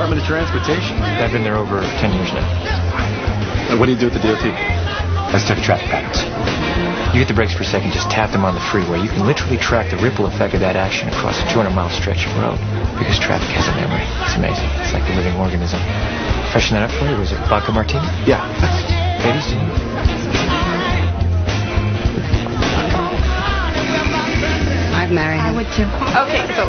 Department of Transportation? I've been there over 10 years now. And what do you do at the DOT? Let's talk traffic patterns. You get the brakes for a second, just tap them on the freeway. You can literally track the ripple effect of that action across a 200-mile stretch of road because traffic has a memory. It's amazing. It's like a living organism. Freshen that up for you. Was it vodka martini? Yeah. Ladies, do you? I'd marry him. I would too. Okay, so